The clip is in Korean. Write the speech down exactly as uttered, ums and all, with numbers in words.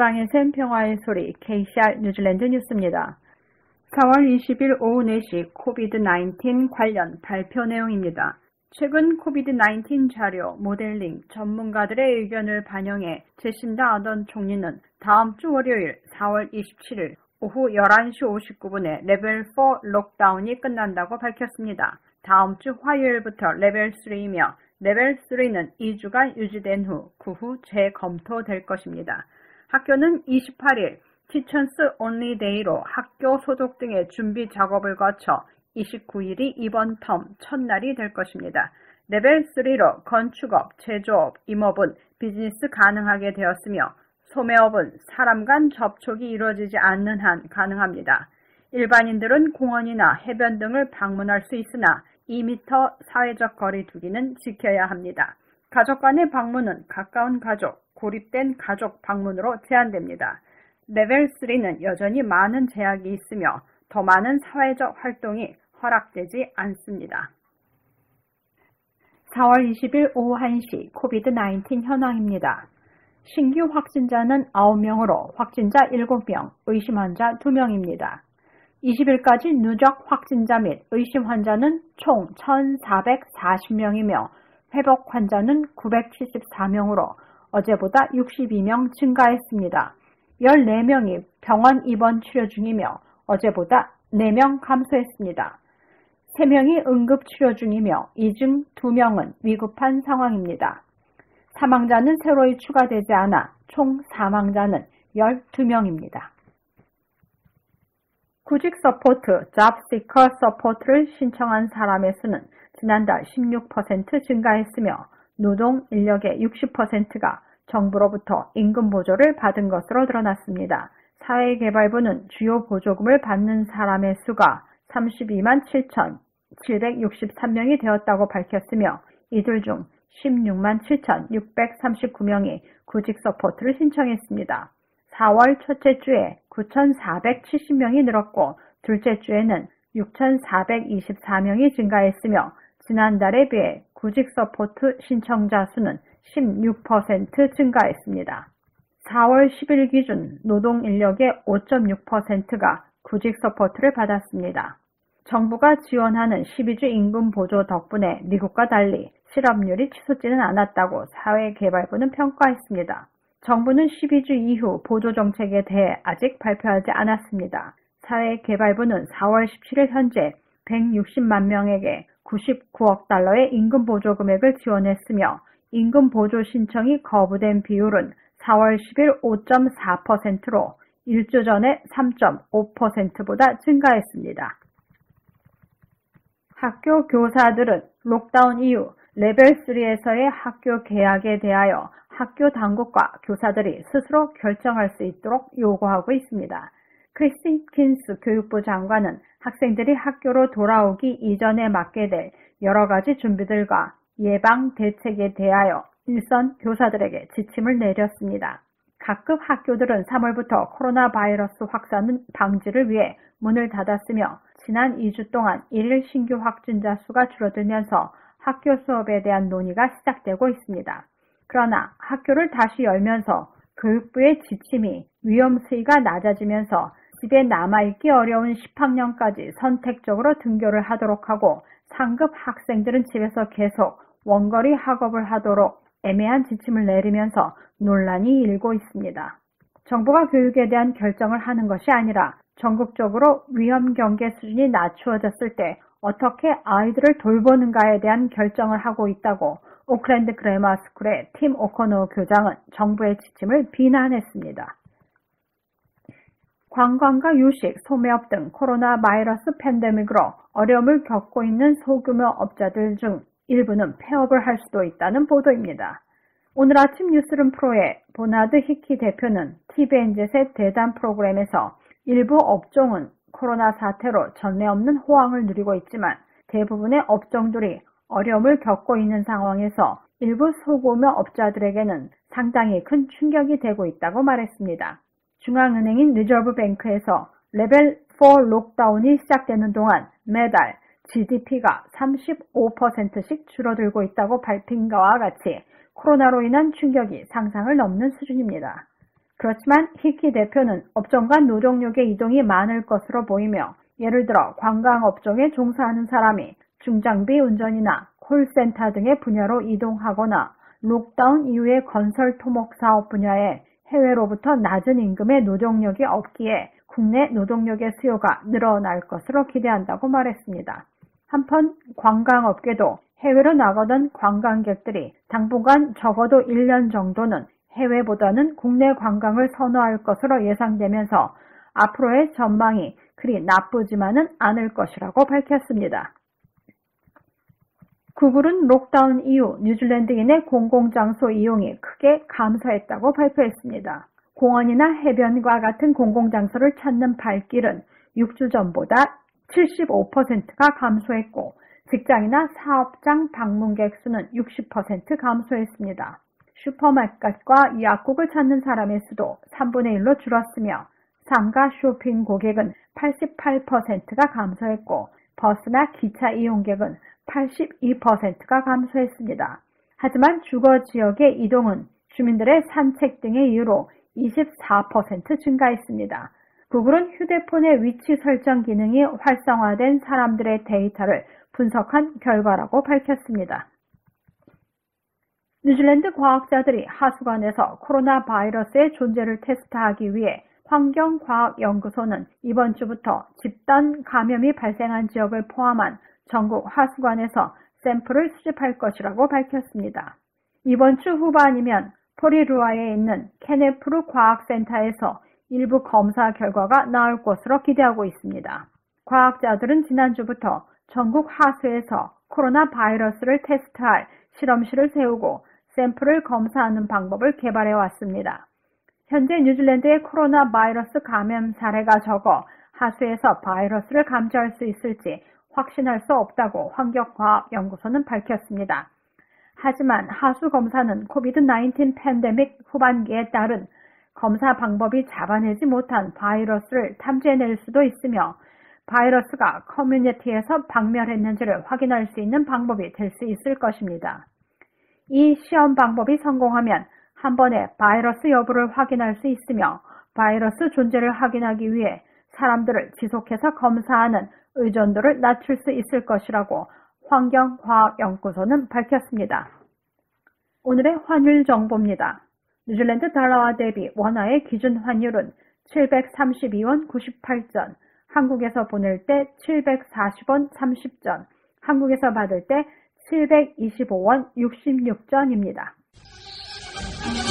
세상에 샘 평화의 소리 케이씨알 뉴질랜드 뉴스입니다. 사월 이십일 오후 네 시 코비드 나인틴 관련 발표 내용입니다. 최근 코비드 나인틴 자료 모델링 전문가들의 의견을 반영해 제신다 아던 총리는 다음 주 월요일 사월 이십칠일 오후 열한 시 오십구 분에 레벨 사 록다운이 끝난다고 밝혔습니다. 다음 주 화요일부터 레벨 삼이며 레벨 삼는 이 주간 유지된 후 그 후 재검토될 것입니다. 학교는 이십팔일 티처스 온리 데이로 학교 소독 등의 준비 작업을 거쳐 이십구일이 이번 텀 첫날이 될 것입니다. 레벨 삼로 건축업, 제조업, 임업은 비즈니스 가능하게 되었으며 소매업은 사람 간 접촉이 이루어지지 않는 한 가능합니다. 일반인들은 공원이나 해변 등을 방문할 수 있으나 이 미터 사회적 거리 두기는 지켜야 합니다. 가족 간의 방문은 가까운 가족, 고립된 가족 방문으로 제한됩니다. 레벨 삼는 여전히 많은 제약이 있으며 더 많은 사회적 활동이 허락되지 않습니다. 사월 이십일 오후 한 시 코비드 나인틴 현황입니다. 신규 확진자는 아홉 명으로 확진자 일곱 명, 의심 환자 두 명입니다. 이십일까지 누적 확진자 및 의심 환자는 총 천사백사십 명이며 회복 환자는 구백칠십사 명으로 어제보다 육십이 명 증가했습니다. 열네 명이 병원 입원 치료 중이며 어제보다 네 명 감소했습니다. 세 명이 응급 치료 중이며 이 중 두 명은 위급한 상황입니다. 사망자는 새로이 추가되지 않아 총 사망자는 열두 명입니다. 구직 서포트, 잡시커 서포트를 신청한 사람의 수는 지난달 십육 퍼센트 증가했으며 노동 인력의 육십 퍼센트가 정부로부터 임금 보조를 받은 것으로 드러났습니다. 사회개발부는 주요 보조금을 받는 사람의 수가 삼십이만 칠천칠백육십삼 명이 되었다고 밝혔으며 이들 중 십육만 칠천육백삼십구 명이 구직 서포트를 신청했습니다. 사월 첫째 주에 구천사백칠십 명이 늘었고 둘째 주에는 육천사백이십사 명이 증가했으며 지난달에 비해 구직 서포트 신청자 수는 십육 퍼센트 증가했습니다. 사월 십일 기준 노동 인력의 오 점 육 퍼센트가 구직 서포트를 받았습니다. 정부가 지원하는 십이 주 임금 보조 덕분에 미국과 달리 실업률이 치솟지는 않았다고 사회개발부는 평가했습니다. 정부는 십이 주 이후 보조 정책에 대해 아직 발표하지 않았습니다. 사회개발부는 사월 십칠일 현재 백육십만 명에게 구십구억 달러의 임금 보조 금액을 지원했으며 임금 보조 신청이 거부된 비율은 사월 십일 오 점 사 퍼센트로 일 주 전에 삼 점 오 퍼센트보다 증가했습니다. 학교 교사들은 록다운 이후 레벨 삼에서의 학교 개학에 대하여 학교 당국과 교사들이 스스로 결정할 수 있도록 요구하고 있습니다. 크리스 힙킨스 교육부 장관은 학생들이 학교로 돌아오기 이전에 맡게 될 여러 가지 준비들과 예방 대책에 대하여 일선 교사들에게 지침을 내렸습니다. 각급 학교들은 삼월부터 코로나 바이러스 확산 방지를 위해 문을 닫았으며 지난 이 주 동안 일일 신규 확진자 수가 줄어들면서 학교 수업에 대한 논의가 시작되고 있습니다. 그러나 학교를 다시 열면서 교육부의 지침이 위험 수위가 낮아지면서 집에 남아있기 어려운 십 학년까지 선택적으로 등교를 하도록 하고 상급 학생들은 집에서 계속 원거리 학업을 하도록 애매한 지침을 내리면서 논란이 일고 있습니다. 정부가 교육에 대한 결정을 하는 것이 아니라 전국적으로 위험 경계 수준이 낮추어졌을 때 어떻게 아이들을 돌보는가에 대한 결정을 하고 있다고 오클랜드 그래머스쿨의 팀 오코노 교장은 정부의 지침을 비난했습니다. 관광과 유식, 소매업 등 코로나 바이러스 팬데믹으로 어려움을 겪고 있는 소규모 업자들 중 일부는 폐업을 할 수도 있다는 보도입니다. 오늘 아침 뉴스룸 프로의 보나드 히키 대표는 티비엔젯의 대담 프로그램에서 일부 업종은 코로나 사태로 전례 없는 호황을 누리고 있지만 대부분의 업종들이 어려움을 겪고 있는 상황에서 일부 소규모 업자들에게는 상당히 큰 충격이 되고 있다고 말했습니다. 중앙은행인 리저브뱅크에서 레벨 사 록다운이 시작되는 동안 매달 지디피가 삼십오 퍼센트씩 줄어들고 있다고 밝힌 것과 같이 코로나로 인한 충격이 상상을 넘는 수준입니다. 그렇지만 히키 대표는 업종 간 노동력의 이동이 많을 것으로 보이며 예를 들어 관광업종에 종사하는 사람이 중장비 운전이나 콜센터 등의 분야로 이동하거나 록다운 이후의 건설 토목 사업 분야에 해외로부터 낮은 임금의 노동력이 없기에 국내 노동력의 수요가 늘어날 것으로 기대한다고 말했습니다. 한편 관광업계도 해외로 나가던 관광객들이 당분간 적어도 일 년 정도는 해외보다는 국내 관광을 선호할 것으로 예상되면서 앞으로의 전망이 그리 나쁘지만은 않을 것이라고 밝혔습니다. 구글은 록다운 이후 뉴질랜드인의 공공장소 이용이 크게 감소했다고 발표했습니다. 공원이나 해변과 같은 공공장소를 찾는 발길은 육 주 전보다 칠십오 퍼센트가 감소했고 직장이나 사업장 방문객 수는 육십 퍼센트 감소했습니다. 슈퍼마켓과 약국을 찾는 사람의 수도 삼분의 일로 줄었으며 상가 쇼핑 고객은 팔십팔 퍼센트가 감소했고 버스나 기차 이용객은 팔십이 퍼센트가 감소했습니다. 하지만 주거 지역의 이동은 주민들의 산책 등의 이유로 이십사 퍼센트 증가했습니다. 구글은 휴대폰의 위치 설정 기능이 활성화된 사람들의 데이터를 분석한 결과라고 밝혔습니다. 뉴질랜드 과학자들이 하수관에서 코로나 바이러스의 존재를 테스트하기 위해 환경과학연구소는 이번 주부터 집단 감염이 발생한 지역을 포함한 전국 하수관에서 샘플을 수집할 것이라고 밝혔습니다. 이번 주 후반이면 포리루아에 있는 케네프루 과학센터에서 일부 검사 결과가 나올 것으로 기대하고 있습니다. 과학자들은 지난주부터 전국 하수에서 코로나 바이러스를 테스트할 실험실을 세우고 샘플을 검사하는 방법을 개발해 왔습니다. 현재 뉴질랜드의 코로나 바이러스 감염 사례가 적어 하수에서 바이러스를 감지할 수 있을지 확신할 수 없다고 환경과학연구소는 밝혔습니다. 하지만 하수 검사는 코비드 나인틴 팬데믹 후반기에 따른 검사 방법이 잡아내지 못한 바이러스를 탐지해낼 수도 있으며 바이러스가 커뮤니티에서 박멸했는지를 확인할 수 있는 방법이 될 수 있을 것입니다. 이 시험 방법이 성공하면 한 번에 바이러스 여부를 확인할 수 있으며 바이러스 존재를 확인하기 위해 사람들을 지속해서 검사하는 의존도를 낮출 수 있을 것이라고 환경과학연구소는 밝혔습니다. 오늘의 환율 정보입니다. 뉴질랜드 달러와 대비 원화의 기준 환율은 칠백삼십이 원 구십팔 전, 한국에서 보낼 때 칠백사십 원 삼십 전, 한국에서 받을 때 칠백이십오 원 육십육 전입니다.